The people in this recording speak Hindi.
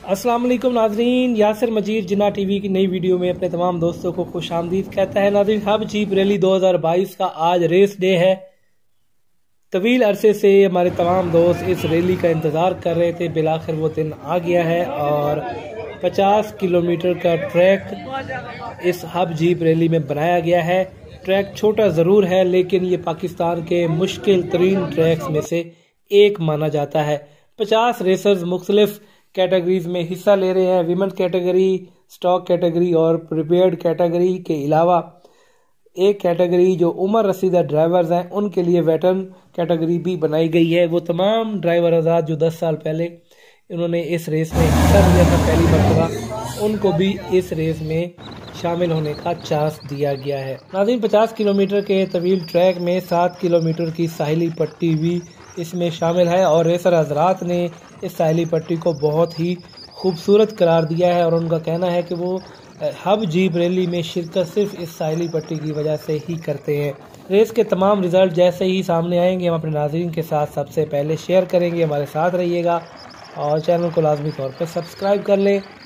अस्सलाम वालेकुम नाजरीन, यासिर मजीद जिन्ना टीवी की नई वीडियो में अपने तमाम दोस्तों को खुश आमदीद कहता है। नाजरीन, हब जीप रैली 2022 का आज रेस डे है। तवील अरसे से हमारे तमाम दोस्त इस रैली का इंतज़ार कर रहे थे। बिलाखिर वो दिन आ गया है और 50 किलोमीटर का ट्रैक इस हब जीप रैली में बनाया गया है। ट्रैक छोटा ज़रूर है लेकिन ये पाकिस्तान के मुश्किल तरीन ट्रैक्स में से एक माना जाता है। 50 रेसर्स मुख्तलिफ कैटेगरीज में हिस्सा ले रहे हैं। विमेन कैटेगरी, स्टॉक कैटेगरी और प्रिपेयर्ड कैटेगरी के अलावा एक कैटेगरी जो उम्र रसीदा ड्राइवर्स हैं उनके लिए वेटरन कैटेगरी भी बनाई गई है। वो तमाम ड्राइवर आज़ाद जो 10 साल पहले इन्होंने इस रेस में हिस्सा लिया था पहली मरतबा, उनको भी इस रेस में शामिल होने का चांस दिया गया है। नाज़रीन, 50 किलोमीटर के तवील ट्रैक में 7 किलोमीटर की साहिली पट्टी भी इसमें शामिल है और रेसर हजरात ने इस साहिली पट्टी को बहुत ही खूबसूरत करार दिया है और उनका कहना है कि वो हब जीप रैली में शिरकत सिर्फ इस साहिली पट्टी की वजह से ही करते हैं। रेस के तमाम रिजल्ट जैसे ही सामने आएंगे हम अपने नाज़रीन के साथ सबसे पहले शेयर करेंगे। हमारे साथ रहिएगा और चैनल को लाजमी तौर पर सब्सक्राइब कर लें।